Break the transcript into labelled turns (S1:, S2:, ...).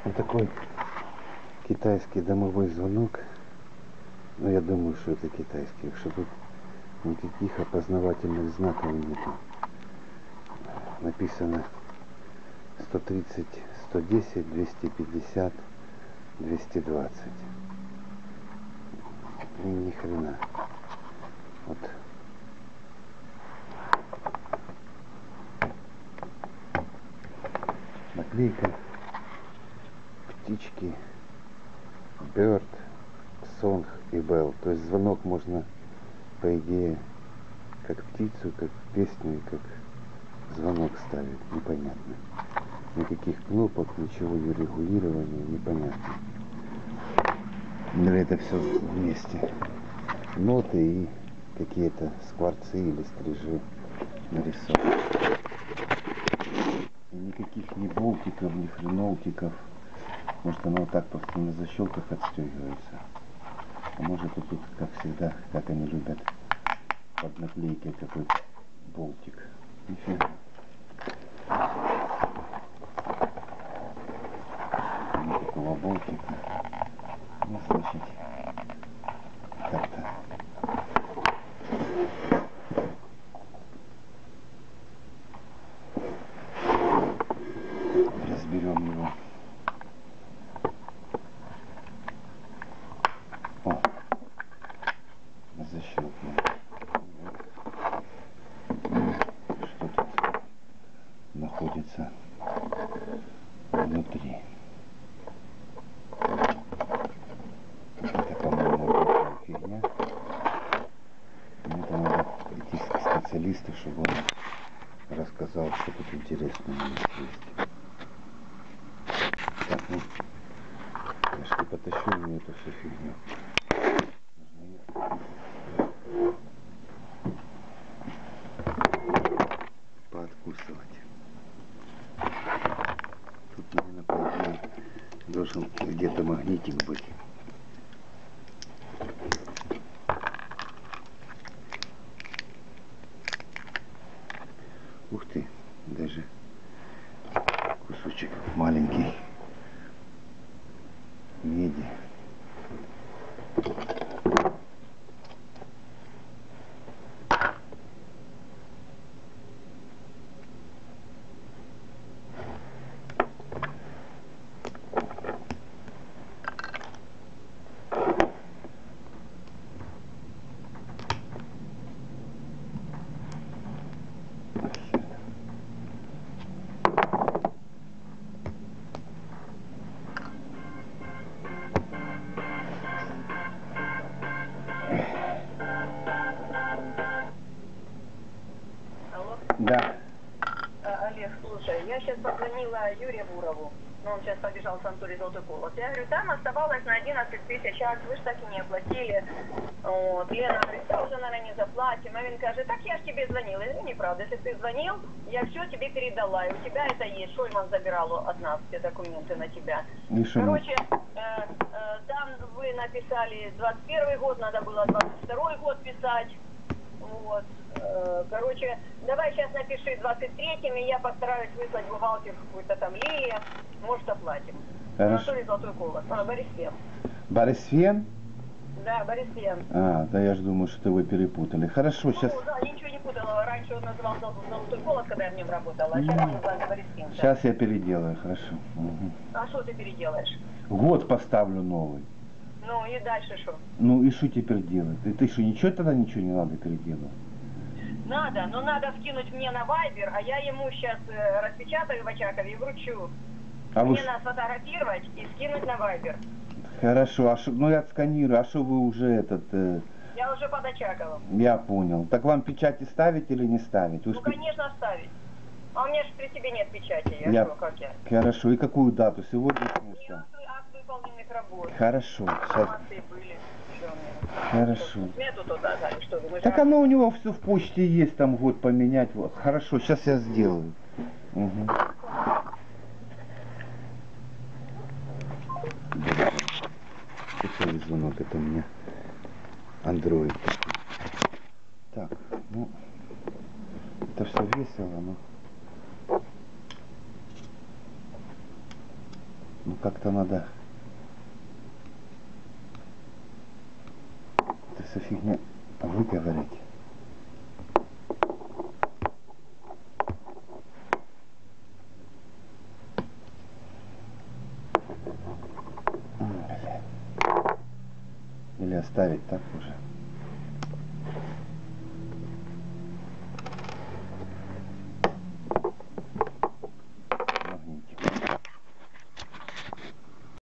S1: Вот такой китайский домовой звонок. Но я думаю, что это китайский, что тут никаких опознавательных знаков нету. Написано 130, 110, 250, 220. И ни хрена. Вот. Наклейка. Птички. Bird, Song и Bell. То есть звонок можно, по идее, как птицу, как песню и как звонок ставить. Непонятно. Никаких кнопок, ничего не регулирования, непонятно. Или это все вместе. Ноты и какие-то скворцы или стрижи нарисованы. И никаких ни болтиков, ни хренолтиков. Может, оно вот так просто на защелках отстегивается. А может, и тут, как всегда, как они любят, под наклейкой какой-то болтик. Нифига. Никакого болтика. Ну, значит, как-то. Разберем его. О, защелкнем. Что тут находится внутри? Это, по-моему, фигня. Это надо идти к специалисту, чтобы он рассказал, что тут интересного есть. Так, ну, я ж не потащу мне эту всю фигню. Пооткусывать. Тут, наверное, по идее, должен где-то магнитик быть. Ух ты, даже кусочек маленький меди. Да.
S2: Олег, слушай, я сейчас позвонила Юрию Бурову, но он сейчас побежал в санаторий «Золотой колос». Я говорю, там оставалось на 11 тысяч акций, вы же так и не оплатили. Вот. Лена говорит, да уже, наверное, не заплатим. А він каже, так я ж тебе звонила. Я говорю, неправда, если ты звонил, я все тебе передала, и у тебя это есть. Шойман забирал от нас все документы на тебя. Короче, там вы написали 21 год, надо было 22 год писать. Вот. Короче, давай сейчас напиши 23-м, и я постараюсь выслать бухгалтер какую-то там Лии. Может, оплатим. Анатолий «Золотой колос». Борисфен.
S1: Борисфен?
S2: Да, Борисфен.
S1: А, да я же думаю, что вы перепутали. Хорошо, сейчас...
S2: Ну, да, я ничего не путала. Раньше он назывался «Золотой колос», когда я в нем работала, а сейчас он называется Борисфен. Да.
S1: Сейчас я переделаю, хорошо. Угу.
S2: А что ты переделаешь?
S1: Год поставлю новый.
S2: Ну, и дальше что?
S1: Ну, и что теперь делать? Ты что, ничего тогда ничего не надо переделать?
S2: Надо, но надо скинуть мне на Вайбер, а я ему сейчас распечатаю в Очакове и вручу.
S1: А
S2: мне надо сфотографировать и скинуть на Вайбер.
S1: Хорошо, а ну я отсканирую, а что вы уже этот...
S2: Я уже под Очаковым.
S1: Я понял. Так вам печати ставить или не ставить?
S2: Ну, конечно, ставить. А у меня же при себе нет печати, я что, как я?
S1: Хорошо, и какую дату? Сегодня?
S2: Акт выполненных работ.
S1: Хорошо, сейчас.
S2: Были.
S1: Хорошо.
S2: Смету туда дали, что думаешь?
S1: Так оно у него все в почте есть, там год поменять. Вот. Хорошо, сейчас я сделаю. Угу. Писали звонок, это у меня Android. Так, ну, это все весело, но... Ну как-то надо эту всю фигню выговорить. Или оставить так уже.